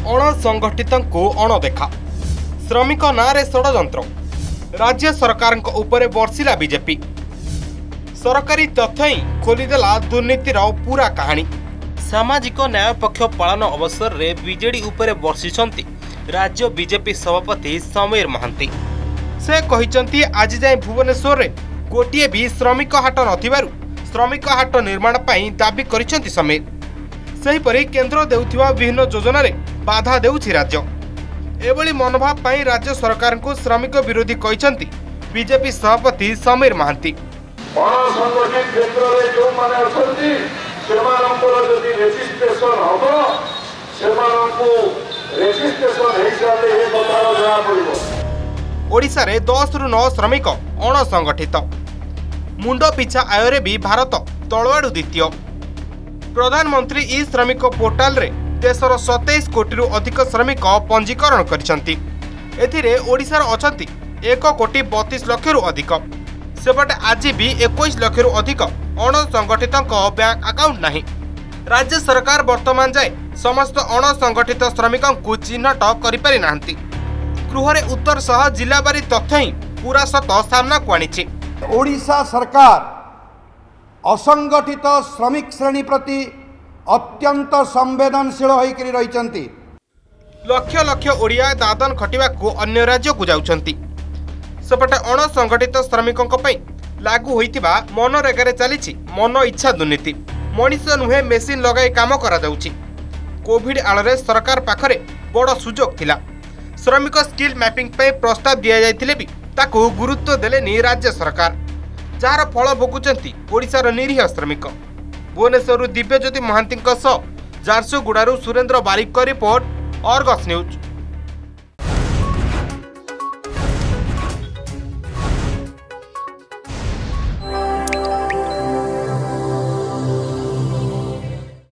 अणसंगठितों अणदेखा श्रमिक नारे षड्यंत्र राज्य सरकार उपरे बर्षिला बीजेपी सरकारी तथ्य ही खोलीदेला दुर्नीतिर पूरा कहानी। सामाजिक न्याय पक्ष पालन अवसर में बीजेडी उपरे बर्षिछंती राज्य बीजेपी सभापति समीर महांती। से कहिसंती आज जाए भुवनेश्वर रे गोटिए भी श्रमिक हाट नथिबारु श्रमिक हाट निर्माण पई दाबी करिसंती समीर। सेहीपरि केंद्र देउथिबा विभिन्न योजना रे बाधा देउछि राज्य। एभली मनोभाव पई राज्य सरकार को श्रमिक विरोधी कहिसंती बीजेपी सभापति समीर महांती। अणसंगठित क्षेत्र रे जो माने असंती सेमानंकर जदि रेजिस्ट्रेशन हबो सेमानंकु रेजिस्ट्रेशन हिसाबे हे कथार जଣା पड़िबो। ओडिसा रे 10 रु 9 श्रमिक अणसंगठित मुंड पिछा आय रे भी भारत तळवाडु द्वितीय। प्रधानमंत्री ई श्रमिक पोर्टाल रे देशर 27 कोटी रु अधिक श्रमिक पंजीकरण करिसंती। एथिरे ओडिसा रे अछंती 1 कोटी 32 लाख रु अधिक। सेपटे आज भी 21 लाख रु अधिक अणसंगठित बैंक अकाउंट नहीं। राज्य सरकार वर्तमान जाए समस्त अणसंगठित श्रमिकों को चिन्हट करि पारि नाहंती। गृहरे उत्तर सह जिलावारी तथ्य ही पूरा सत सामना को आनिछि। ओडिशा सरकार असंगठित श्रमिक श्रेणी प्रति अत्यंत संवेदनशील होइकरी रहिचंती। लक्ष लक्ष ओडिया दादन खटिबा को अन्य राज्य को जाउछंती। सेपटे अणसंगठित श्रमिकों लागू होइतिबा मनरेगा चली मन इच्छा दुर्नीति। मनीष नुहे मेसीन लगाई काम करा जाउछि। कोविड आଳରେ सरकार पाखरे बड़ सुजोग थिला। श्रमिक स्किल मैपिंग पे प्रस्ताव दिया जाइथिले भी ताकू गुरुत्व देलेनी राज्य सरकार, जार फल भोगुचंती ओडिशार निरीह श्रमिक। भुवनेश्वर दिव्यज्योति महांती झारसुगुड़ारू Surendra Barik report, Argus news.